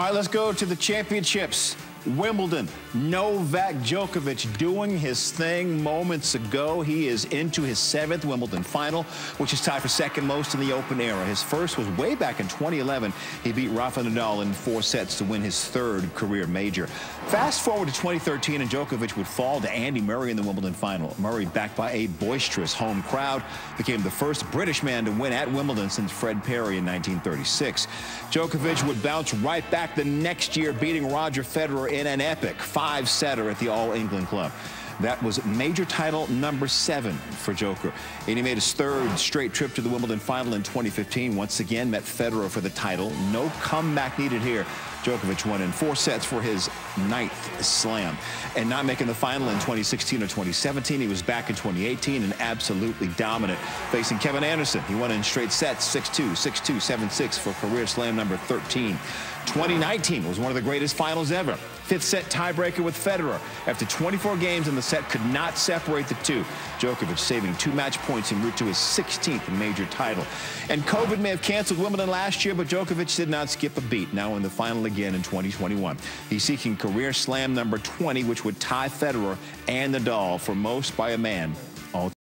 All right, let's go to the championships. Wimbledon, Novak Djokovic doing his thing moments ago. He is into his 7th Wimbledon final, which is tied for second most in the Open era. His first was way back in 2011. He beat Rafa Nadal in 4 sets to win his 3rd career major. Fast forward to 2013, and Djokovic would fall to Andy Murray in the Wimbledon final. Murray, backed by a boisterous home crowd, became the first British man to win at Wimbledon since Fred Perry in 1936. Djokovic would bounce right back the next year, beating Roger Federer in an epic 5-setter at the All England Club. That was major title number 7 for Joker. And he made his 3rd straight trip to the Wimbledon final in 2015. Once again, met Federer for the title. No comeback needed here. Djokovic won in 4 sets for his 9th slam. And not making the final in 2016 or 2017. He was back in 2018 and absolutely dominant, facing Kevin Anderson. He won in straight sets, 6-2, 6-2, 7-6 for career slam number 13. 2019 was one of the greatest finals ever. 5th set tiebreaker with Federer. After 24 games in the set, could not separate the two. Djokovic saving 2 match points en route to his 16th major title. And COVID may have canceled Wimbledon last year, but Djokovic did not skip a beat. Now in the final again in 2021. He's seeking career slam number 20, which would tie Federer and Nadal for most by a man all